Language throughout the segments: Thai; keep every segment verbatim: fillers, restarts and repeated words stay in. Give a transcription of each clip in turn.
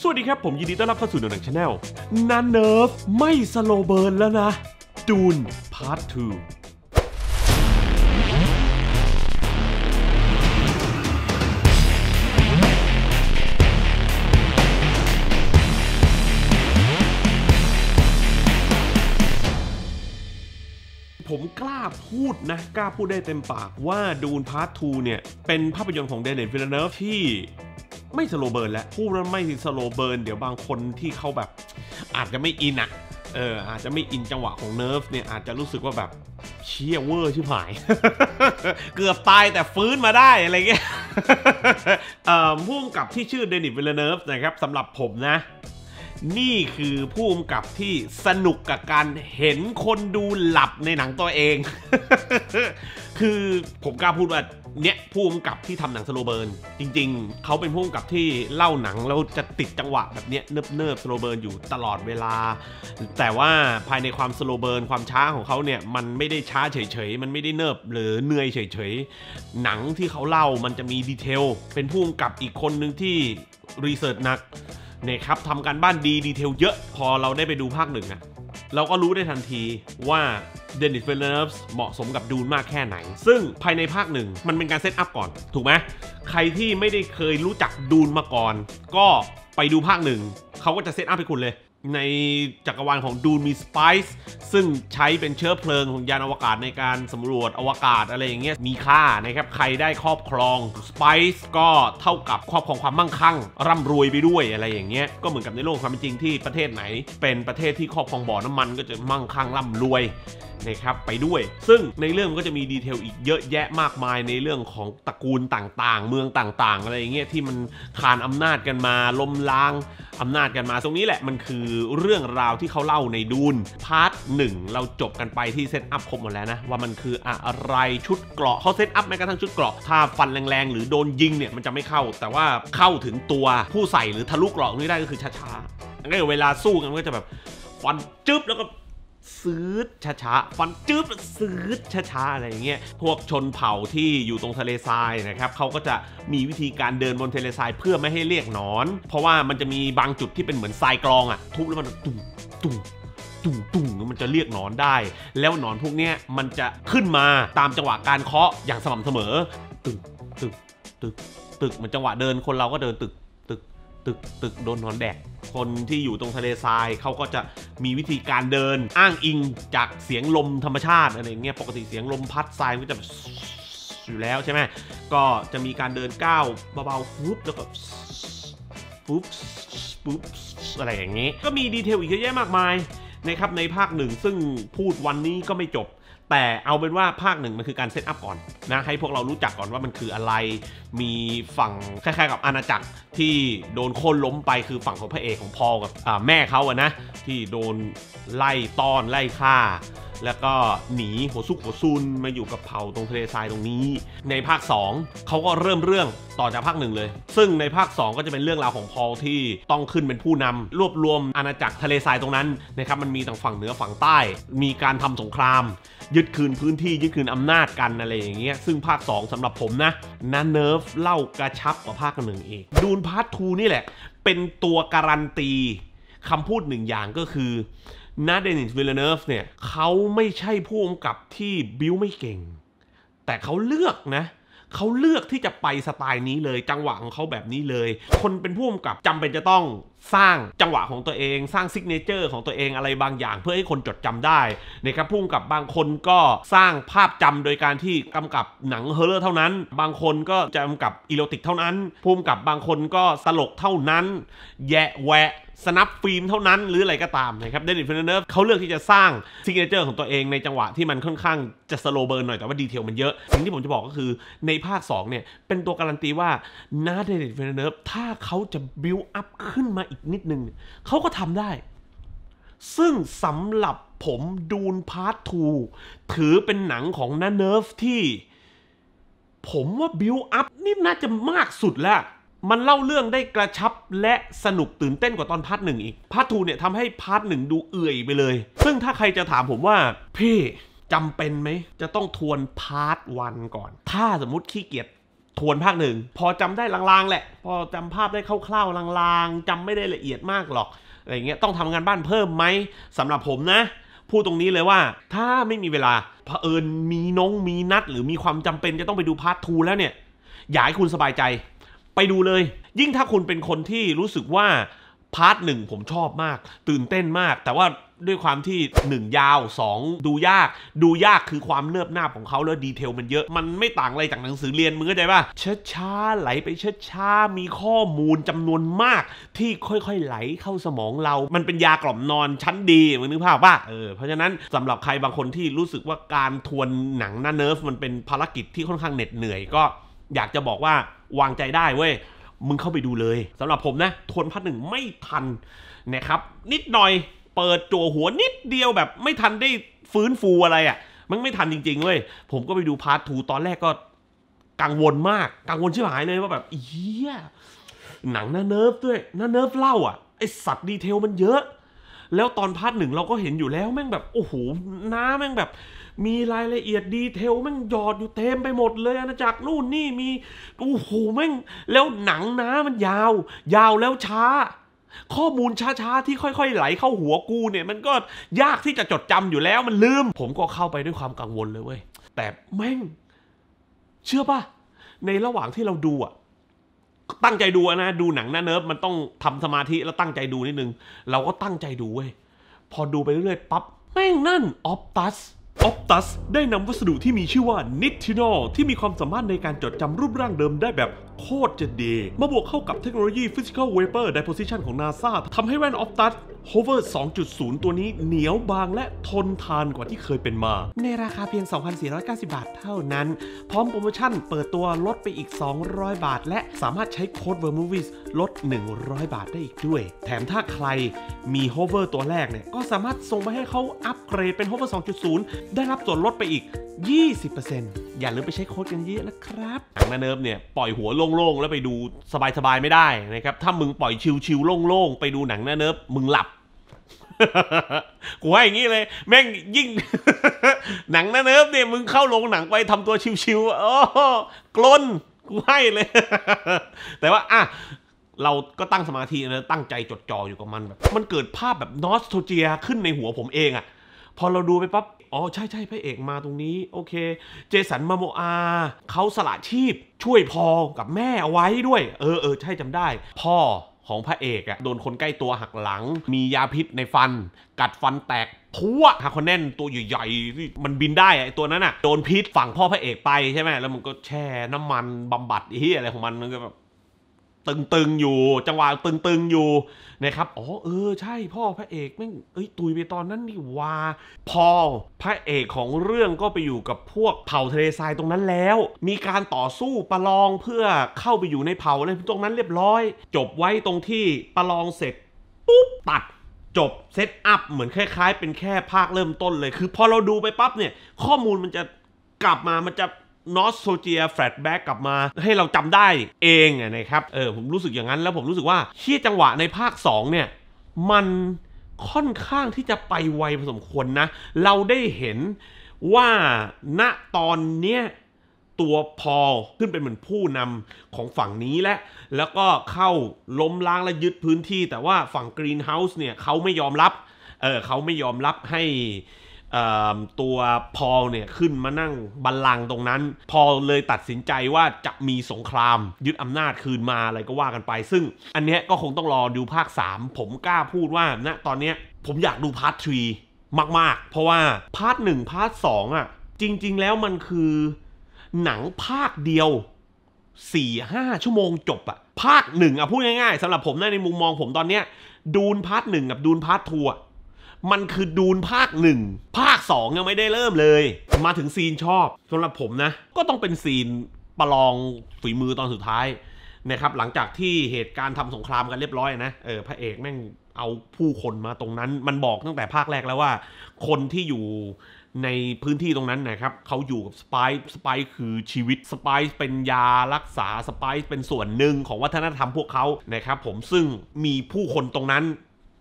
วัสดีครับผมยินดีต้อนรับเข้าสู่หนังชาแนลนันเนิร์ฟไม่สโลเบิร์นแล้วนะดูนพาร์ทสองผมกล้าพูดนะกล้าพูดได้เต็มปากว่าดูนพาร์ทสองเนี่ยเป็นภาพยนตร์ของเดนิส วิลเลเนิร์ฟที่ไม่สโลเบิร์นแล้วพูดว่าไม่สโลเบิร์นเดี๋ยวบางคนที่เขาแบบอาจจะไม่อินอ่ะเอออาจจะไม่อินจังหวะของเนิร์ฟเนี่ยอาจจะรู้สึกว่าแบบเชี่ยเวอร์ชิบหาย เกือบตายแต่ฟื้นมาได้อะไรเงี้ย เอ่อผู้กำกับที่ชื่อเดนิส วิลเลเนิร์ฟนะครับสำหรับผมนะนี่คือผู้กำกับที่สนุกกับการเห็นคนดูหลับในหนังตัวเอง คือผมกล้าพูดว่าเนี่ยผู้กำกับที่ทำหนังสโลเบิร์นจริงๆเขาเป็นผู้กำกับที่เล่าหนังแล้วจะติดจังหวะแบบเนี้ยเนิบเนิบสโลเบิร์นอยู่ตลอดเวลาแต่ว่าภายในความสโลเบิร์นความช้าของเขาเนี่ยมันไม่ได้ช้าเฉยๆมันไม่ได้เนิบหรือเหนื่อยเฉยๆหนังที่เขาเล่ามันจะมีดีเทลเป็นผู้กำกับอีกคนหนึ่งที่รีเสิร์ชหนักเนี่ยครับทำการบ้านดีดีเทลเยอะพอเราได้ไปดูภาคหนึ่งอะเราก็รู้ได้ทันทีว่าเดนิส วิลเลเนิร์ฟเหมาะสมกับดูนมากแค่ไหนซึ่งภายในภาคหนึ่งมันเป็นการเซตอัพก่อนถูกไหมใครที่ไม่ได้เคยรู้จักดูนมาก่อนก็ไปดูภาคหนึ่งเขาก็จะเซตอัพให้คุณเลยในจักรวาลของดูนมีสไปซ์ซึ่งใช้เป็นเชื้อเพลิงของยานอวกาศในการสำรวจอวกาศอะไรอย่างเงี้ยมีค่านะครับใครได้ครอบครองสไปซ์ก็เท่ากับครอบครองความมั่งคั่งร่ำรวยไปด้วยอะไรอย่างเงี้ยก็เหมือนกับในโลกความเป็นจริงที่ประเทศไหนเป็นประเทศที่ครอบครองบ่อน้ำมันก็จะมั่งคั่งร่ำรวยนะครับไปด้วยซึ่งในเรื่องก็จะมีดีเทลอีกเยอะแยะมากมายในเรื่องของตระกูลต่างๆเมืองต่างๆอะไรอย่างเงี้ยที่มันขานอำนาจกันมาล้มล้างอำนาจกันมาตรงนี้แหละมันคือเรื่องราวที่เขาเล่าในดูนพาร์ทหนึ่งเราจบกันไปที่เซตอัพครบหมดแล้วนะว่ามันคืออะไรชุดเกราะเขาเซตอัพแม้กระทั่งชุดเกราะถ้าฟันแรงๆหรือโดนยิงเนี่ยมันจะไม่เข้าแต่ว่าเข้าถึงตัวผู้ใส่หรือทะลุเกราะนี้ได้ก็คือช้าๆงั้นเวลาสู้กันก็จะแบบฟันจึ๊บแล้วก็ซื้อช้าๆฟันจืบซื้อช้าๆอะไรอย่างเงี้ยพวกชนเผ่าที่อยู่ตรงทะเลทรายนะครับเขาก็จะมีวิธีการเดินบนทะเลทรายเพื่อไม่ให้เรียกหนอนเพราะว่ามันจะมีบางจุดที่เป็นเหมือนทรายกรองอ่ะทุบแล้วมันตุ้งตุ้งตุ้งตุ้งมันจะเรียกหนอนได้แล้วหนอนพวกเนี้ยมันจะขึ้นมาตามจังหวะการเคาะอย่างสม่ำเสมอตึกตึกตึกตึกเหมือนจังหวะเดินคนเราก็เดินตึกตึกตึกตึกโดนหนอนแดกคนที่อยู่ตรงทะเลทรายเขาก็จะมีวิธีการเดินอ้างอิงจากเสียงลมธรรมชาติอะไรเงี้ยปกติเสียงลมพัดทรายก็จะอยู่แล้วใช่ไหมก็จะมีการเดินก้าวเบาๆปุ๊บแล้วก็ปุ๊บปุ๊บอะไรอย่างงี้ก็มีดีเทลอีกเยอะแยะมากมายนะครับในภาคหนึ่งซึ่งพูดวันนี้ก็ไม่จบแต่เอาเป็นว่าภาคหนึ่งมันคือการเซตอัพก่อนนะให้พวกเรารู้จักก่อนว่ามันคืออะไรมีฝั่งคล้ายๆกับอาณาจักรที่โดนโค่นล้มไปคือฝั่งของพระเอกของพอลกับแม่เขาอะนะที่โดนไล่ต้อนไล่ฆ่าแล้วก็หนีหัวซุกหัวซุนมาอยู่กับเผ่าตรงทะเลทรายตรงนี้ในภาคสองเขาก็เริ่มเรื่องต่อจากภาคหนึ่งเลยซึ่งในภาคสองก็จะเป็นเรื่องราวของพอลที่ต้องขึ้นเป็นผู้นำรวบรวมอาณาจักรทะเลทรายตรงนั้นนะครับมันมีทั้งฝั่งเหนือฝั่งใต้มีการทำสงครามยึดคืนพื้นที่ยึดคืนอำนาจกันอะไรอย่างเงี้ยซึ่งภาคสองสำหรับผมนะนันเนิร์ฟเล่ากระชับกว่าภาคหนึ่งอีกดูนพาร์ทสองนี่แหละเป็นตัวการันตีคำพูดหนึ่งอย่างก็คือนาเดนิส วิลเลเนิร์ฟเนี่ยเขาไม่ใช่ผู้กำกับที่บิ้วไม่เก่งแต่เขาเลือกนะเขาเลือกที่จะไปสไตล์นี้เลยจังหวะของเขาแบบนี้เลยคนเป็นผู้กำกับจำเป็นจะต้องสร้างจังหวะของตัวเองสร้างซิกเนเจอร์ของตัวเองอะไรบางอย่างเพื่อให้คนจดจำได้นะครับผู้กำกับบางคนก็สร้างภาพจำโดยการที่กำกับหนังฮอร์เรอร์เท่านั้นบางคนก็จะกำกับอีโรติกเท่านั้นผู้กำกับบางคนก็ตลกเท่านั้นแยะแวะสนับฟิล์มเท่านั้นหรืออะไรก็ตามนะครับเดนิส วิลเลเนิร์ฟเขาเลือกที่จะสร้างซิกเนเจอร์ของตัวเองในจังหวะที่มันค่อนข้างจะสโลเบิร์นหน่อยแต่ว่าดีเทลมันเยอะสิ่งที่ผมจะบอกก็คือในภาคสองเนี่ยเป็นตัวการันตีว่านาเดนิส วิลเลเนิร์ฟถ้าเขาจะบิวอัพขึ้นมาอีกนิดนึงเขาก็ทำได้ซึ่งสำหรับผมดูนพาร์ทสองถือเป็นหนังของนาเนิร์ฟที่ผมว่าบิวอัพนี่น่าจะมากสุดแล้วมันเล่าเรื่องได้กระชับและสนุกตื่นเต้นกว่าตอนพาร์ทหนึ่งอีกพาร์ทสองเนี่ยทำให้พาร์ทหนึ่งดูเอื่อยไปเลยซึ่งถ้าใครจะถามผมว่าพี่จำเป็นไหมจะต้องทวนพาร์ทวันก่อนถ้าสมมุติขี้เกียจทวนภาคหนึ่งพอจำได้ลางๆแหละพอจำภาพได้คร่าวๆลางๆจำไม่ได้ละเอียดมากหรอกอะไรเงี้ยต้องทำงานบ้านเพิ่มไหมสำหรับผมนะพูดตรงนี้เลยว่าถ้าไม่มีเวลาเผอิญมีน้องมีนัดหรือมีความจำเป็นจะต้องไปดูพาร์ททูแล้วเนี่ยอยากให้คุณสบายใจไปดูเลยยิ่งถ้าคุณเป็นคนที่รู้สึกว่าพาร์ทหนึ่งผมชอบมากตื่นเต้นมากแต่ว่าด้วยความที่หนึ่งยาวสองดูยากดูยากคือความเนิบนาบของเขาแล้วดีเทลมันเยอะมันไม่ต่างอะไรจากหนังสือเรียนมึงเข้าใจป่ะช้าๆไหลไปช้าๆมีข้อมูลจำนวนมากที่ค่อยๆไหลเข้าสมองเรามันเป็นยากล่อมนอนชั้นดีมึงนึกภาพป่ะเออเพราะฉะนั้นสำหรับใครบางคนที่รู้สึกว่าการทวนหนังหน้าเนิร์ฟมันเป็นภารกิจที่ค่อนข้างเหน็ดเหนื่อยก็อยากจะบอกว่าวางใจได้เว้ยมึงเข้าไปดูเลยสำหรับผมนะทวนพาร์ทหนึ่งไม่ทันนะครับนิดหน่อยเปิดจั่วหัวนิดเดียวแบบไม่ทันได้ฟื้นฟูอะไรอ่ะมันไม่ทันจริงๆเว้ยผมก็ไปดูพาร์ททูตอนแรกก็กังวลมากกังวลชิบหายเลยว่าแบบเฮียหนังหน้าเนิร์ฟด้วยหน้าเนิร์ฟเล่าอ่ะไอสัตว์ดีเทลมันเยอะแล้วตอนพาร์ทหนึ่งเราก็เห็นอยู่แล้วแม่งแบบโอ้โหน้าแม่งแบบมีรายละเอียดดีเทลแม่งหยอดอยู่เต็มไปหมดเลยอาณาจักรนู่นนี่มีโอ้โหแม่งแล้วหนังน้ามันยาวยาวแล้วช้าข้อมูลช้าๆที่ค่อยๆไหลเข้าหัวกูเนี่ยมันก็ยากที่จะจดจำอยู่แล้วมันลืมผมก็เข้าไปด้วยความกังวลเลยเว้ยแต่แม่งเชื่อป่ะในระหว่างที่เราดูอ่ะตั้งใจดูนะดูหนังหน้าเนิร์ฟมันต้องทำสมาธิแล้วตั้งใจดูนิดนึงเราก็ตั้งใจดูเว้ยพอดูไปเรื่อยๆปั๊บแม่งนั่นออปตัสออปตัสได้นำวัสดุที่มีชื่อว่านิทินอลที่มีความสามารถในการจดจำรูปร่างเดิมได้แบบโคตรจะดีมาบวกเข้ากับเทคโนโลยี Physical Vapor Deposition ของ NASA ทำให้แว่นออปตัส Hover สองจุดศูนย์ ตัวนี้เหนียวบางและทนทานกว่าที่เคยเป็นมาในราคาเพียง สองพันสี่ร้อยเก้าสิบ บาทเท่านั้นพร้อมโปรโมชั่นเปิดตัวลดไปอีกสองร้อยบาทและสามารถใช้โค้ด Vermovies ลดหนึ่งร้อยบาทได้อีกด้วยแถมถ้าใครมี Hover ตัวแรกเนี่ยก็สามารถส่งไปให้เขาอัปเกรดเป็น Hover สองจุดศูนย์ ได้รับส่วนลดไปอีก ยี่สิบเปอร์เซ็นต์ อย่าลืมไปใช้โค้ดกันเยอะนะครับหนังหน้าเนิร์ฟเนี่ยปล่อยหัวโล่งๆแล้วไปดูสบายๆไม่ได้นะครับถ้ามึงปล่อยชิวๆโล่งๆไปดูหนังหน้าเนิร์ฟมึงหลับ กูให้อย่างนี้เลยแม่งยิ่ง หนังหน้าเนิร์ฟเนี่ยมึงเข้าโรงหนังไปทำตัวชิวๆโอ้กลนกูให้เลย แต่ว่าอ่ะเราก็ตั้งสมาธินะตั้งใจจดจ่ออยู่กับมันแบบมันเกิดภาพแบบนอสโทเจียขึ้นในหัวผมเองอะพอเราดูไปปั๊บอ๋อใช่ใช่พระเอกมาตรงนี้โอเคเจสันมาโมอาเขาสละชีพช่วยพอกับแม่เอาไว้ด้วยเออเออใช่จำได้พ่อของพระเอกอะโดนคนใกล้ตัวหักหลังมียาพิษในฟันกัดฟันแตกทั่วฮาคอนแนนตัวใหญ่ๆที่มันบินได้ไอตัวนั้นอะโดนพิษฝั่งพ่อพระเอกไปใช่ไหมแล้วมันก็แช่น้ำมันบำบัดที่อะไรของมันมันก็แบบตึงๆอยู่จังหวะตึงๆอยู่นะครับอ๋อเออใช่พ่อพระเอกแม่งเอ้ยตุยไปตอนนั้นนี่ว่าพอพระเอกของเรื่องก็ไปอยู่กับพวกเผ่าทะเลทรายตรงนั้นแล้วมีการต่อสู้ประลองเพื่อเข้าไปอยู่ในเผ่าอะไรตรงนั้นเรียบร้อยจบไว้ตรงที่ประลองเสร็จปุ๊บตัดจบเซตอัพเหมือนคล้ายๆเป็นแค่ภาคเริ่มต้นเลยคือพอเราดูไปปั๊บเนี่ยข้อมูลมันจะกลับมามันจะนอสโซเจียแฟลชแบ็กกลับมาให้เราจำได้เองนะครับเออผมรู้สึกอย่างนั้นแล้วผมรู้สึกว่าเชี่ยจังหวะในภาคสองเนี่ยมันค่อนข้างที่จะไปไวพอสมควรนะเราได้เห็นว่าณตอนเนี้ยตัวพอลขึ้นเป็นเหมือนผู้นำของฝั่งนี้และแล้วก็เข้าล้มล้างและยึดพื้นที่แต่ว่าฝั่งกรีนเฮาส์เนี่ยเขาไม่ยอมรับเออเขาไม่ยอมรับให้ตัวพอลเนี่ยขึ้นมานั่งบัลลังก์ตรงนั้นพอลเลยตัดสินใจว่าจะมีสงครามยึดอำนาจคืนมาอะไรก็ว่ากันไปซึ่งอันเนี้ยก็คงต้องรอดูภาคสามผมกล้าพูดว่าณตอนเนี้ยผมอยากดูพาร์ทสามมากๆเพราะว่าพาร์ทหนึ่งพาร์ทสองอ่ะจริงๆแล้วมันคือหนังภาคเดียว สี่ห้า ชั่วโมงจบอะภาคหนึ่งอะพูดง่ายๆสำหรับผมในมุมมองผมตอนเนี้ยดูนพาร์ทหนึ่งกับดูนพาร์ททูมันคือดูนภาคหนึ่งภาคสองยังไม่ได้เริ่มเลยมาถึงซีนชอบสำหรับผมนะก็ต้องเป็นซีนประลองฝีมือตอนสุดท้ายนะครับหลังจากที่เหตุการณ์ทำสงครามกันเรียบร้อยนะเออพระเอกแม่งเอาผู้คนมาตรงนั้นมันบอกตั้งแต่ภาคแรกแล้วว่าคนที่อยู่ในพื้นที่ตรงนั้นนะครับเขาอยู่กับสไปซ์สไปซ์คือชีวิตสไปซ์เป็นยารักษาสไปซ์เป็นส่วนหนึ่งของวัฒนธรรมพวกเขานะครับผมซึ่งมีผู้คนตรงนั้น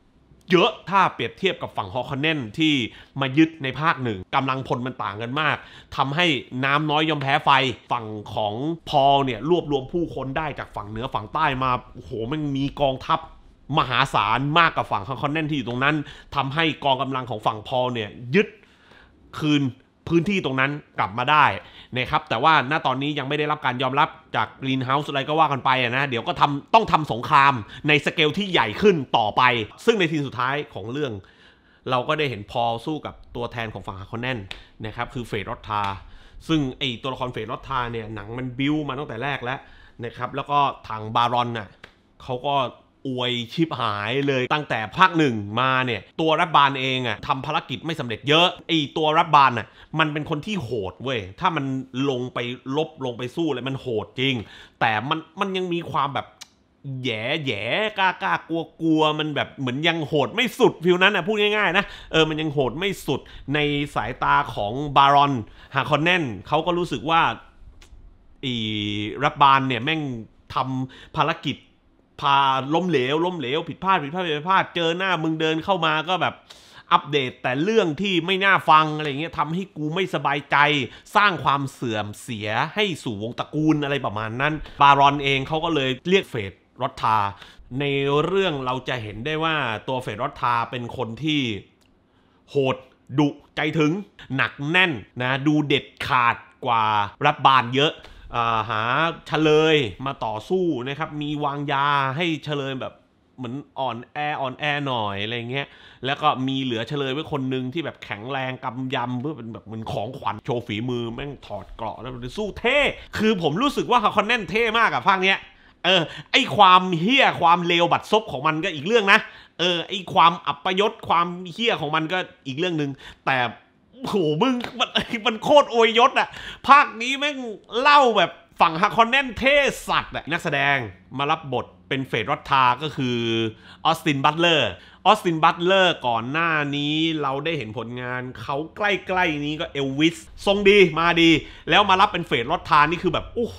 เยอะถ้าเปรียบเทียบกับฝั่งฮอคอนเนนที่มายึดในภาคหนึ่งกำลังพลมันต่างกันมากทำให้น้ำน้อยยอมแพ้ไฟฝั่งของพอลเนี่ยรวบรวมผู้คนได้จากฝั่งเหนือฝั่งใต้มาโอ้โหมันมีกองทัพมหาศาลมากกับฝั่งฮอคอนเนนที่อยู่ตรงนั้นทำให้กองกำลังของฝั่งพอลเนี่ยยึดคืนพื้นที่ตรงนั้นกลับมาได้นะครับแต่ว่าณตอนนี้ยังไม่ได้รับการยอมรับจากกรีนเฮาส์อะไรก็ว่ากันไปนะเดี๋ยวก็ทำต้องทำสงครามในสเกลที่ใหญ่ขึ้นต่อไปซึ่งในทีสุดท้ายของเรื่องเราก็ได้เห็นพอลสู้กับตัวแทนของฝั่งฮาคอนเนนนะครับคือเฟรดรอตทาซึ่งไอตัวละครเฟรดรอตทาเนี่ยหนังมันบิวมาตั้งแต่แรกแล้วนะครับแล้วก็ทางบารอนน่ะเขาก็อวยชิบหายเลยตั้งแต่ภาคหนึ่งมาเนี่ยตัวรับบานเองอ่ะทำภารกิจไม่สำเร็จเยอะไอตัวรับบานอ่ะมันเป็นคนที่โหดเว้ยถ้ามันลงไปลบลงไปสู้เลยมันโหดจริงแต่มันมันยังมีความแบบแย่แย่กล้ากล้ากลัวกลัวมันแบบเหมือนยังโหดไม่สุดฟิวนั้นนะพูดง่ายๆนะเออมันยังโหดไม่สุดในสายตาของบารอนฮาคอนเนนเขาก็รู้สึกว่าอีรับบานเนี่ยแม่งทำภารกิจพาล้มเหลวล้มเหลวผิดพลาดผิดพลาดผิดพลาดเจอหน้ามึงเดินเข้ามาก็แบบอัปเดตแต่เรื่องที่ไม่น่าฟังอะไรเงี้ยทำให้กูไม่สบายใจสร้างความเสื่อมเสียให้สู่วงตระกูลอะไรประมาณนั้นบารอนเองเขาก็เลยเรียกเฟรดรอตทาในเรื่องเราจะเห็นได้ว่าตัวเฟรดรอตทาเป็นคนที่โหดดุใจถึงหนักแน่นนะดูเด็ดขาดกว่ารับบานเยอะหาเฉลยมาต่อสู้นะครับมีวางยาให้เฉลยแบบเหมือนอ่อนแออ่อนแอหน่อยอะไรเงี้ยแล้วก็มีเหลือเฉลยไว้คนหนึ่งที่แบบแข็งแรงกำยำเพื่อเป็นแบบเหมือนของขวัญโชว์ฝีมือแม่งถอดเกราะแล้วมันสู้เท่คือผมรู้สึกว่าฮาคอนเนนเท่มากอะภาคเนี้ยเออไอความเฮี้ยความเลวบัดซบของมันก็อีกเรื่องนะเออไอความอัปยศความเฮี้ยของมันก็อีกเรื่องนึงแต่โหมึงมันมันโคตรอวยยศอะภาคนี้แม่งเล่าแบบฝั่งฮาคอนเนนเท่สัตว์อะนักแสดงมารับบทเป็นเฟรดรอตทาก็คือออสตินบัตเลอร์ออสตินบัตเลอร์ก่อนหน้านี้เราได้เห็นผลงานเขาใกล้ๆนี้ก็เอลวิสทรงดีมาดีแล้วมารับเป็นเฟรดรอตทานี่คือแบบโอ้โห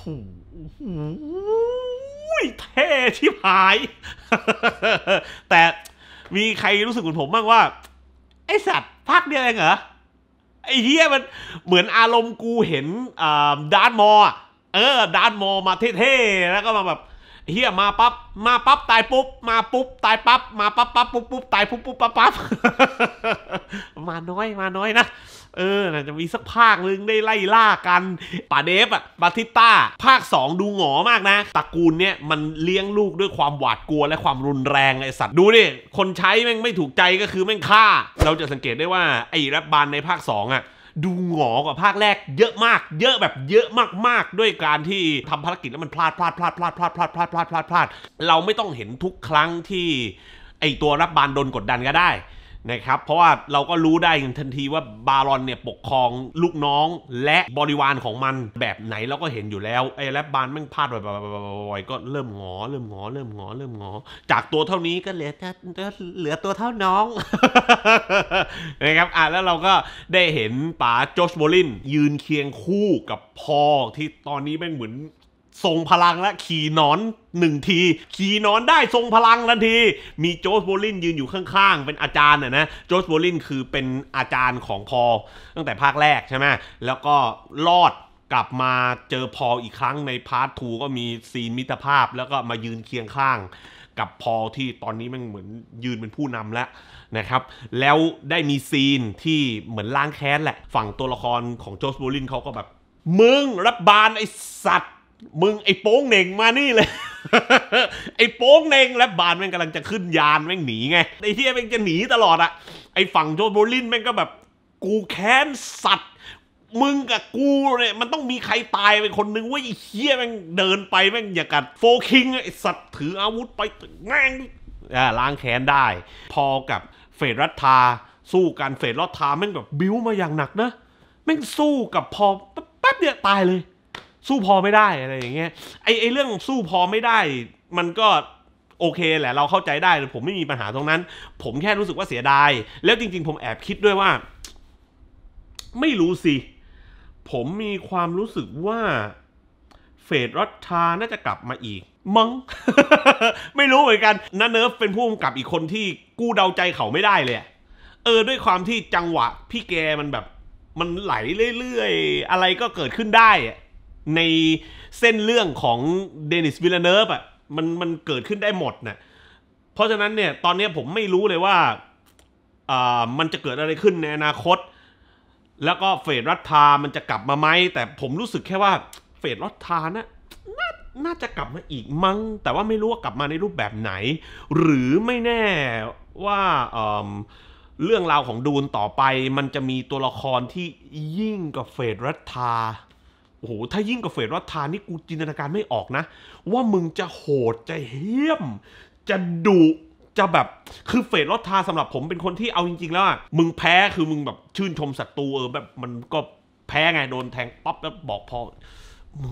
เท่ชิบหายแต่มีใครรู้สึกเหมือนผมบ้างว่าไอสัตว์ภาคเดียวเองเหรอไอเฮียมันเหมือนอารมณ์กูเห็นดาร์ธมอร์เออดาร์ธมอร์มาเท่ๆแล้วก็มาแบบเฮียมาปั๊บมาปั๊บตายปุ๊บมาปุ๊บตายปั๊บมาปั๊บปั๊บปุ๊บปุ๊บตายปุ๊บปุ๊บปั๊บปั๊บมาน้อยมาน้อยนะเออน่าจะมีสักภาคนึงได้ไล่ล่ากันป่าเดฟอะบาติสต้าภาคสองดูหงอมากนะตระกูลเนี้ยมันเลี้ยงลูกด้วยความหวาดกลัวและความรุนแรงไอสัตว์ดูดิคนใช้แม่งไม่ถูกใจก็คือแม่งฆ่าเราจะสังเกตได้ว่าไอ้รับบานในภาคสองอะดูหงอกว่าภาคแรกเยอะมากเยอะแบบเยอะมากๆด้วยการที่ทำภารกิจแล้วมันพลาดพลาดพลาดพลาดพลาดพลาดพลาดพลาดพลาดพลาดเราไม่ต้องเห็นทุกครั้งที่ไอตัวรับบานโดนกดดันก็ได้นะครับเพราะว่าเราก็รู้ได้ทันทีว่าบารอนเนี่ยปกครองลูกน้องและบริวารของมันแบบไหนเราก็เห็นอยู่แล้วไอ้รับบานแม่งพลาดบ่อยๆก็เริ่มงอเริ่มงอเริ่มงอเริ่มงอจากตัวเท่านี้ก็เหลือเหลือตัวเท่าน้องนะครับอ่ะแล้วเราก็ได้เห็นป๋าโจชโบลินยืนเคียงคู่กับพอที่ตอนนี้แม่งเหมือนทรงพลังและขี่นอนหนึ่งทีขี่นอนได้ทรงพลังทันทีมีโจชโบลินยืนอยู่ข้างๆเป็นอาจารย์น่ะนะโจชโบลินคือเป็นอาจารย์ของพอตั้งแต่ภาคแรกใช่ไหมแล้วก็รอดกลับมาเจอพออีกครั้งในพาร์ททูก็มีซีนมิตรภาพแล้วก็มายืนเคียงข้างกับพอที่ตอนนี้มันเหมือนยืนเป็นผู้นำแล้วนะครับแล้วได้มีซีนที่เหมือนล้างแค้นแหละฝั่งตัวละครของโจชโบลินเขาก็แบบมึงรับบานไอสัตว์มึงไอ้โป้งเหน่งมานี่เลย ไอ้โป้งเหน่งและบานแม่งกำลังจะขึ้นยานแม่งหนีไงไอ้เฮียแม่งจะหนีตลอดอะไอ้ฝั่งโจชโบลินแม่งก็แบบกูแค้นสัตว์มึงกับกูเนี่ยมันต้องมีใครตายไปคนนึงว่าไอ้เฮียแม่งเดินไปแม่งอย่ากัดโฟคิงไอ้สัตว์ถืออาวุธไปแม่งล้างแค้นได้พอกับเฟรดรัตทาสู้กันเฟรดรัตทาแม่งแบบบิ้วมาอย่างหนักนะแม่งสู้กับพอแป๊บเดียวตายเลยสู้พอไม่ได้อะไรอย่างเงี้ยไอไอเรื่องสู้พอไม่ได้มันก็โอเคแหละเราเข้าใจได้ผมไม่มีปัญหาตรงนั้นผมแค่รู้สึกว่าเสียดายแล้วจริงๆผมแอบคิดด้วยว่าไม่รู้สิผมมีความรู้สึกว่าเฟรดรอตทาน่าจะกลับมาอีกมัง ไม่รู้เหมือนกันนาเนิร์ฟเป็นผู้กำกับอีกคนที่กู้เดาใจเขาไม่ได้เลยเออด้วยความที่จังหวะพี่แกมันแบบมันไหลเรื่อยๆอะไรก็เกิดขึ้นได้ในเส้นเรื่องของเดนิสวิลเลเนิร์ฟอ่ะมันมันเกิดขึ้นได้หมดนะเพราะฉะนั้นเนี่ยตอนนี้ผมไม่รู้เลยว่าอ่ามันจะเกิดอะไรขึ้นในอนาคตแล้วก็เฟดรัตทามันจะกลับมาไหมแต่ผมรู้สึกแค่ว่าเฟดรัตทานะนาน่าจะกลับมาอีกมั้งแต่ว่าไม่รู้ว่ากลับมาในรูปแบบไหนหรือไม่แน่ว่าเอ่อเรื่องราวของดูนต่อไปมันจะมีตัวละครที่ยิ่งกว่าเฟดรัตทาโอ้โหถ้ายิ่งกว่าเฟดรัตทานี่กูจินตนาการไม่ออกนะว่ามึงจะโหดจะเหี้ยมจะดุจะแบบคือเฟดรัตทาสำหรับผมเป็นคนที่เอาจริงๆแล้วอ่ะมึงแพ้คือมึงแบบชื่นชมศัตรูเออแบบมันก็แพ้ไงโดนแทงป๊อปแล้วบอกพอมึง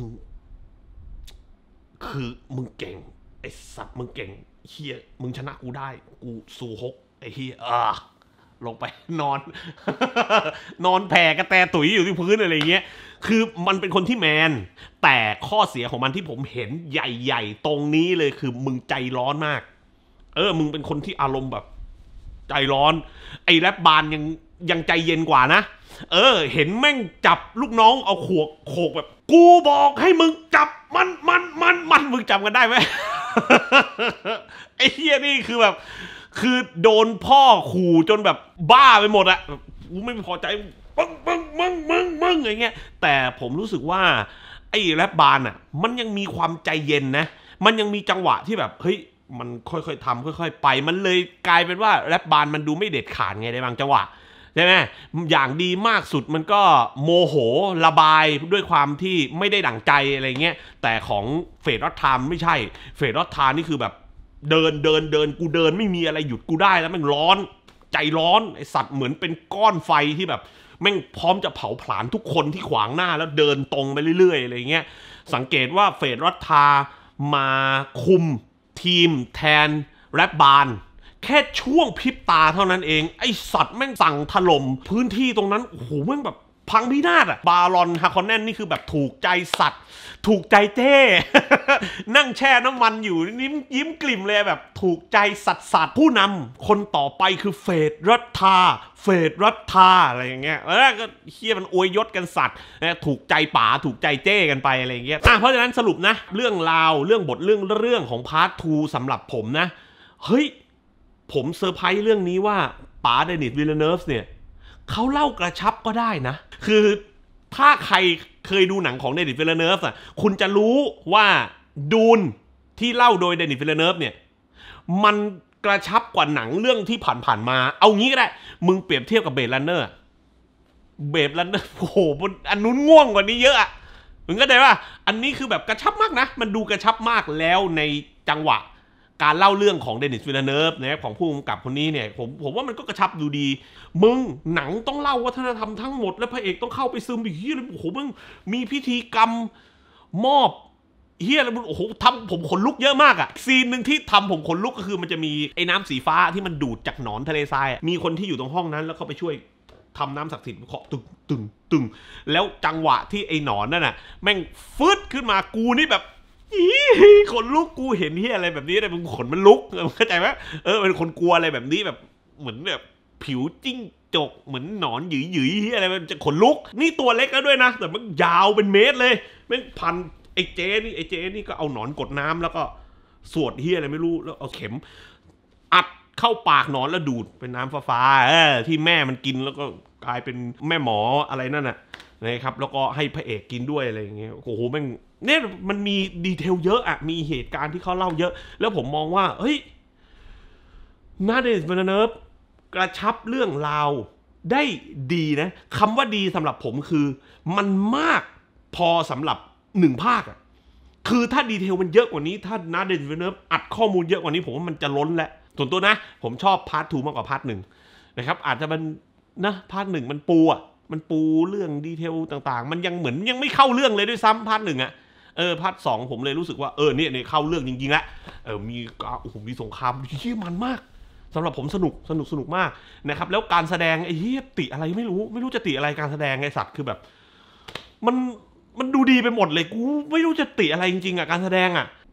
คือมึงเก่งไอ้สัตว์มึงเก่งเฮียมึงชนะกูได้กูสู้ฮกไอ้เฮียอ่าลงไปนอน นอนแผ่กระแตตุ๋ยอยู่ที่พื้นอะไรเงี้ยคือมันเป็นคนที่แมนแต่ข้อเสียของมันที่ผมเห็นใหญ่ๆตรงนี้เลยคือมึงใจร้อนมากเออมึงเป็นคนที่อารมณ์แบบใจร้อนไอ้แรปบานยังยังใจเย็นกว่านะเออเห็นแม่งจับลูกน้องเอาขวกโขกแบบกูบอกให้มึงจับมันมันมันมันมึงจำกันได้ไหม ไอ้เฮียนี่คือแบบคือโดนพ่อขู่จนแบบบ้าไปหมดอะกูไม่พอใจมึงมึงมึงมึงมึงอะไรเงี้ยแต่ผมรู้สึกว่าไอ้แรปบานอะมันยังมีความใจเย็นนะมันยังมีจังหวะที่แบบเฮ้ยมันค่อยๆทำค่อยๆไปมันเลยกลายเป็นว่าแรปบานมันดูไม่เด็ดขาดไงในบางจังหวะใช่ไหมอย่างดีมากสุดมันก็โมโหระบายด้วยความที่ไม่ได้ดั่งใจอะไรเงี้ยแต่ของเฟดรัตทามไม่ใช่เฟดรัตทานี่คือแบบเดินเดินเดินกูเดินไม่มีอะไรหยุดกูได้แล้วมันร้อนใจร้อนไอสัตว์เหมือนเป็นก้อนไฟที่แบบแม่งพร้อมจะเผาผลาญทุกคนที่ขวางหน้าแล้วเดินตรงไปเรื่อยๆอะไรเงี้ยสังเกตว่าเฟดรัตทามาคุมทีมแทนแรปบานแค่ช่วงพริบตาเท่านั้นเองไอสัตว์แม่งสั่งถล่มพื้นที่ตรงนั้นโอ้โหแม่งแบบพังพินาศอะบารอนฮาคอนแนนนี่คือแบบถูกใจสัตว์ถูกใจเจ้ นั่งแช่น้ำมันอยู่นิ้มยิ้มกลิ่มเลยแบบถูกใจสัตว์สัตว์ผู้นำคนต่อไปคือเฟดรัตทาเฟดรัตทาอะไรอย่างเงี้ยแล้วก็เฮียมันอวยยศกันสัตว์ถูกใจป๋าถูกใจเจ้กันไปอะไรอย่างเงี้ยอ่ะเพราะฉะนั้นสรุปนะเรื่องราวเรื่องบทเรื่องเรื่องของพาร์ททูสำหรับผมนะเฮ้ยผมเซอร์ไพรส์เรื่องนี้ว่าป๋าเดนิสวิลเลเนิร์ฟเนี่ยเขาเล่ากระชับก็ได้นะคือถ้าใครเคยดูหนังของเดนิสวิลเลเนิร์ฟอ่ะคุณจะรู้ว่าดูนที่เล่าโดยเดนิสวิลเลเนิร์ฟเนี่ยมันกระชับกว่าหนังเรื่องที่ผ่านๆมาเอางี้ก็ได้มึงเปรียบเทียบกับเบดรันเนอร์เบดรันเนอร์โอ้โหอันนู้นง่วงกว่านี้เยอะอ่ะมึงก็ได้ว่าอันนี้คือแบบกระชับมากนะมันดูกระชับมากแล้วในจังหวะการเล่าเรื่องของเดนิสวิลเลเนิร์ฟนะครับของผู้กำกับคนนี้เนี่ยผมผมว่ามันก็กระชับดูดีมึงหนังต้องเล่าวัฒนธรรมทั้งหมดแล้วพระเอกต้องเข้าไปซึมอีกเฮียโอ้โหมึงมีพิธีกรรมมอบเฮียแล้วโอ้โหทำผมขนลุกเยอะมากอะซีนหนึ่งที่ทำผมขนลุกก็คือมันจะมีไอ้น้ำสีฟ้าที่มันดูดจากหนอนทะเลทรายมีคนที่อยู่ตรงห้องนั้นแล้วเขาไปช่วยทำน้ำศักดิ์สิทธิ์เคาะตึงตึงตึงแล้วจังหวะที่ไอ้หนอนนั่นน่ะแม่งฟึดขึ้นมากูนี่แบบขนลุกกูเห็นที่อะไรแบบนี้เลยมึงขนมันลุกเข้าใจไหมเออเป็นคนกลัวอะไรแบบนี้แบบเหมือนแบบผิวจิ้งจกเหมือนหนอนหยืยหยืยอะไรมันจะขนลุกนี่ตัวเล็กแล้วด้วยนะแต่มันยาวเป็นเมตรเลยแม่งพันไอ้เจนี่ไอ้เจนี่ก็เอาหนอนกดน้ำแล้วก็สวดเฮียอะไรไม่รู้แล้วเอาเข็มอัดเข้าปากหนอนแล้วดูดเป็นน้ำฟ้าๆเออที่แม่มันกินแล้วก็กลายเป็นแม่หมออะไรนั่นน่ะนะครับแล้วก็ให้พระเอกกินด้วยอะไรอย่างเงี้ยโอ้โหแม่งเนี่ยมันมีดีเทลเยอะอะมีเหตุการณ์ที่เขาเล่าเยอะแล้วผมมองว่าเฮ้ยนาเดสเวเนิร์ฟกระชับเรื่องราวได้ดีนะคำว่าดีสำหรับผมคือมันมากพอสำหรับหนึ่งภาคอะคือถ้าดีเทลมันเยอะกว่านี้ถ้านาเดสเวเนิร์ฟอัดข้อมูลเยอะกว่านี้ผมว่ามันจะล้นแล้วส่วนตัวนะผมชอบพาร์ททูมากกว่าพาร์ทหนึ่งนะครับอาจจะมันนะพาร์ทหนึ่งมันปูอะมันปูเรื่องดีเทลต่างๆมันยังเหมือนยังไม่เข้าเรื่องเลยด้วยซ้ำพาร์ทหนึ่งอะเออพาร์ทสองผมเลยรู้สึกว่าเออเนี่ยเนี่ยเข้าเรื่องจริงๆแล้วเออมีโอ้โหมีสงครามที่มันมากสำหรับผมสนุกสนุกสนุกมากนะครับแล้วการแสดงไอ้เหี้ยติอะไรไม่รู้ไม่รู้จะติอะไรการแสดงไอ้สัตว์คือแบบมันมันดูดีไปหมดเลยกูไม่รู้จะติอะไรจริงๆอ่ะการแสดงอ่ะ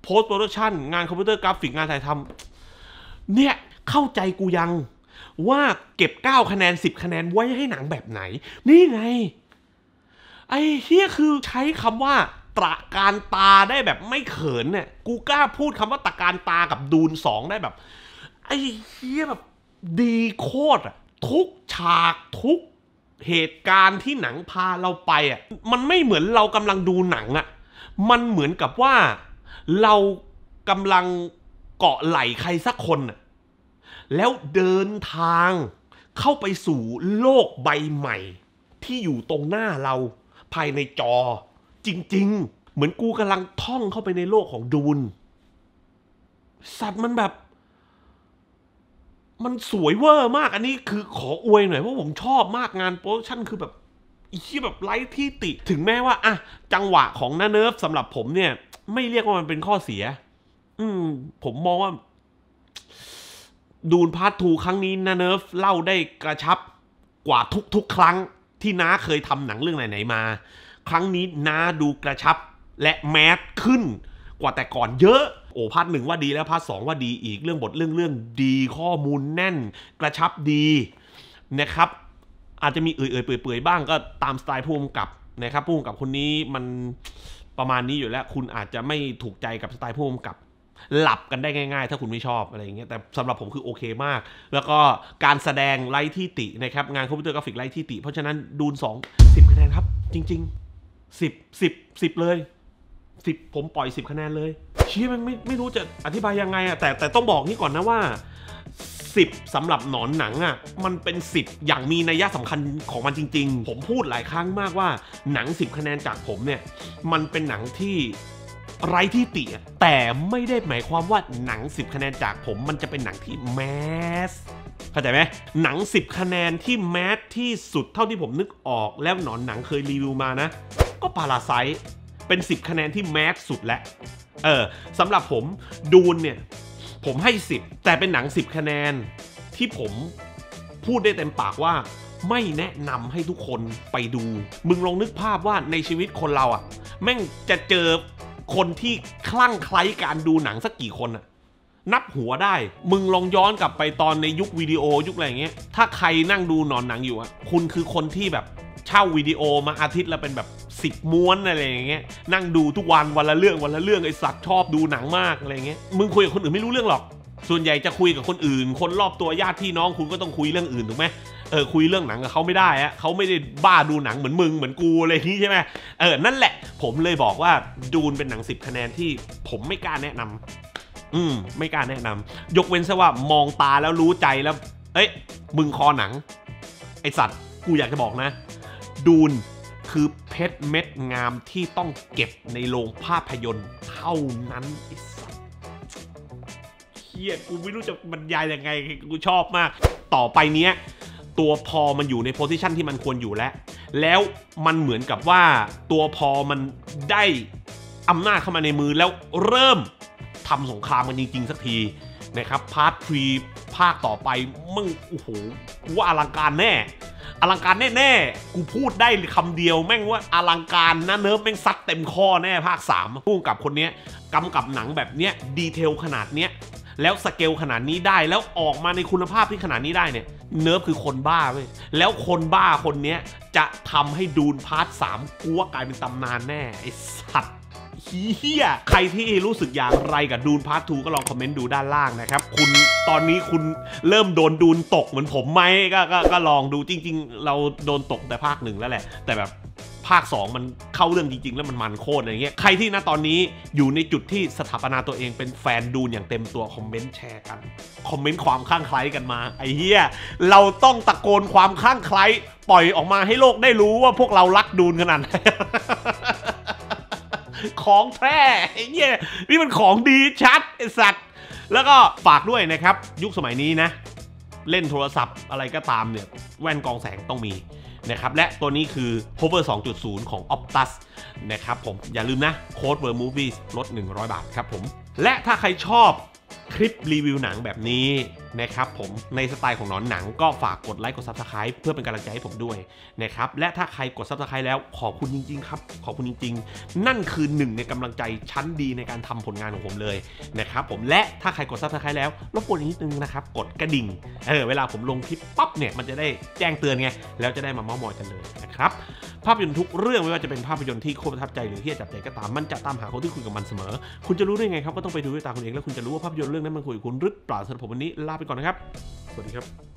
โพสต์โปรดักชันงานคอมพิวเตอร์กราฟิกงานถ่ายทำเนี่ยเข้าใจกูยังว่าเก็บเก้าคะแนนสิบคะแนนไว้ให้หนังแบบไหนนี่ไงไอ้เฮียคือใช้คำว่าตระการตาได้แบบไม่เขินเนี่ยกูกล้าพูดคำว่าตระการตากับดูนสองได้แบบไอ้เฮียแบบดีโคตรอะทุกฉากทุกเหตุการณ์ที่หนังพาเราไปอ่ะมันไม่เหมือนเรากำลังดูหนังอ่ะมันเหมือนกับว่าเรากำลังเกาะไหล่ใครสักคนอ่ะแล้วเดินทางเข้าไปสู่โลกใบใหม่ที่อยู่ตรงหน้าเราภายในจอจริงๆเหมือนกูกำลังท่องเข้าไปในโลกของดูนสัตว์มันแบบมันสวยเวอร์มากอันนี้คือขออวยหน่อยเพราะผมชอบมากงานโปรดักชั่นคือแบบอีกที่แบบไร้ที่ติถึงแม้ว่าอะจังหวะของนาเนิร์ฟสำหรับผมเนี่ยไม่เรียกว่ามันเป็นข้อเสียอืมผมมองว่าดูนพาร์ททูครั้งนี้นาเนิร์ฟเล่าได้กระชับกว่าทุกๆครั้งที่น้าเคยทำหนังเรื่องไหนๆมาครั้งนี้น้าดูกระชับและแมสขึ้นกว่าแต่ก่อนเยอะโอ้พาร์ทหนึ่งว่าดีแล้วพาร์ทสองว่าดีอีกเรื่องบทเรื่องเรื่องดีข้อมูลแน่นกระชับดีนะครับอาจจะมีเอื่อยๆเปื่อยๆบ้างก็ตามสไตล์ผู้กำกับนะครับผู้กำกับคนนี้มันประมาณนี้อยู่แล้วคุณอาจจะไม่ถูกใจกับสไตล์ผู้กำกับหลับกันได้ง่ายๆถ้าคุณไม่ชอบอะไรอย่างเงี้ยแต่สำหรับผมคือโอเคมากแล้วก็การแสดงไร้ที่ตินะครับงานคอมพิวเตอร์กราฟิกไร้ที่ติเพราะฉะนั้นดูนสอง สิบคะแนนครับจริงๆสิบ สิบ สิบเลยสิบผมปล่อยสิบคะแนนเลยเชี่ยมันไม่ไม่รู้จะอธิบายยังไงอะแต่แต่ต้องบอกนี่ก่อนนะว่าสิบสำหรับหนอนหนังอะมันเป็นสิบอย่างมีนัยสำคัญของมันจริงๆผมพูดหลายครั้งมากว่าหนังสิบคะแนนจากผมเนี่ยมันเป็นหนังที่ไร้ที่ติแต่ไม่ได้หมายความว่าหนังสิบคะแนนจากผมมันจะเป็นหนังที่แมสเข้าใจไหมหนังสิบคะแนนที่แมสที่สุดเท่าที่ผมนึกออกแล้วหนอนหนังเคยรีวิวมานะก็ปาราไซต์เป็นสิบคะแนนที่แมสสุดแล้วเออสำหรับผมดูนเนี่ยผมให้สิบแต่เป็นหนังสิบคะแนนที่ผมพูดได้เต็มปากว่าไม่แนะนำให้ทุกคนไปดูมึงลองนึกภาพว่าในชีวิตคนเราอ่ะแม่งจะเจอคนที่คลั่งไคล้การดูหนังสักกี่คนอะนับหัวได้มึงลองย้อนกลับไปตอนในยุควิดีโอยุคอะไรอย่างเงี้ยถ้าใครนั่งดูหนอนหนังอยู่อะคุณคือคนที่แบบเช่าวิดีโอมาอาทิตย์ละเป็นแบบสิบม้วนอะไรอย่างเงี้ยนั่งดูทุกวันวันละเรื่องวันละเรื่องไอ้สัตว์ชอบดูหนังมากอะไรอย่างเงี้ยมึงคุยกับคนอื่นไม่รู้เรื่องหรอกส่วนใหญ่จะคุยกับคนอื่นคนรอบตัวญาติพี่น้องคุณก็ต้องคุยเรื่องอื่นถูกไหมเออคุยเรื่องหนังกับเขาไม่ได้อะเขาไม่ได้บ้าดูหนังเหมือนมึงเหมือนกูอะไรอย่างนี้ใช่ไหมเออนั่นแหละผมเลยบอกว่าดูนเป็นหนังสิบคะแนนที่ผมไม่กล้าแนะนำอืมไม่กล้าแนะนำยกเว้นซะว่ามองตาแล้วรู้ใจแล้วเอ้ยมึงคอหนังไอสัตว์กูอยากจะบอกนะดูนคือเพชรเม็ดงามที่ต้องเก็บในโรงภาพยนตร์เท่านั้นไอสัตว์เฮียกูไม่รู้จะบรรยายยังไงกูชอบมากต่อไปเนี้ยตัวพอมันอยู่ในโพสิชันที่มันควรอยู่แล้วแล้วมันเหมือนกับว่าตัวพอมันได้อำนาจเข้ามาในมือแล้วเริ่มทำสงครามกันจริงๆสักทีนะครับพาร์ททรีภาคต่อไปมึงโอ้โหกูว่าอลังการแน่อลังการแน่ๆกูพูดได้คำเดียวแม่งว่าอลังการนะเนิร์ฟแม่งซัดเต็มข้อแน่ภาคสามผู้กำกับคนนี้กำกับหนังแบบเนี้ยดีเทลขนาดเนี้ยแล้วสเกลขนาดนี้ได้แล้วออกมาในคุณภาพที่ขนาดนี้ได้เนี่ยเนิร์ฟคือคนบ้าเว้ยแล้วคนบ้าคนนี้จะทำให้ดูนพาร์ทสามกูว่ากลายเป็นตำนานแน่ไอ้สัตว์เฮียใครที่รู้สึกอย่างไรกับดูนพาร์ททูก็ลองคอมเมนต์ดูด้านล่างนะครับคุณตอนนี้คุณเริ่มโดนดูนตกเหมือนผมไหมก็ก็ก็ลองดูจริงๆเราโดนตกแต่ภาคหนึ่งแล้วแหละแต่แบบภาคสองมันเข้าเรื่องจริงๆแล้วมันมันโคตรอะไรเงี้ยใครที่ณตอนนี้อยู่ในจุดที่สถาปนาตัวเองเป็นแฟนดูนอย่างเต็มตัวคอมเมนต์แชร์กันคอมเมนต์ความคลั่งไคล้กันมาไอ้เหี้ยเราต้องตะโกนความคลั่งไคล้ปล่อยออกมาให้โลกได้รู้ว่าพวกเรารักดูนขนาดไหน ของแท้ไอ้เหี้ยนี่มันของดีชัดไอ้สัตว์แล้วก็ฝากด้วยนะครับยุคสมัยนี้นะเล่นโทรศัพท์อะไรก็ตามเนี่ยแว่นกรองแสงต้องมีนะครับและตัวนี้คือ Hover สองจุดศูนย์ ของ Optus นะครับผมอย่าลืมนะโค้ด World Movies ลดหนึ่งร้อยบาทครับผมและถ้าใครชอบคลิปรีวิวหนังแบบนี้นะครับผมในสไตล์ของหนอนหนังก็ฝากกดไลค์กด ซับสไครบ์ เพื่อเป็นกำลังใจให้ผมด้วยนะครับและถ้าใครกด ซับสไครบ์ แล้วขอบคุณจริงๆครับขอบคุณจริงๆนั่นคือหนึ่งในกำลังใจชั้นดีในการทำผลงานของผมเลยนะครับผมและถ้าใครกด ซับสไครบ์ แล้วรบกวนอีกนิดนึงนะครับกดกระดิ่งเออเวลาผมลงคลิปปั๊บเนี่ยมันจะได้แจ้งเตือนไงแล้วจะได้มาเม้ามอยกันเลยนะครับภาพยนตร์ทุกเรื่องไม่ว่าจะเป็นภาพยนตร์ที่โคตรประทับใจหรือที่จับใจก็ตามมันจะตามหาคนที่คุยกับมันเสมอคุณจะรู้ได้ไงครับก็ต้องไปดูด้วยตาคุณเองแล้วคุณจะรู้ว่าภาพยนตร์เรื่องนั้นมันคุยกับคุณหรือเปล่าสำหรับผมวันนี้ลาไปก่อนนะครับสวัสดีครับ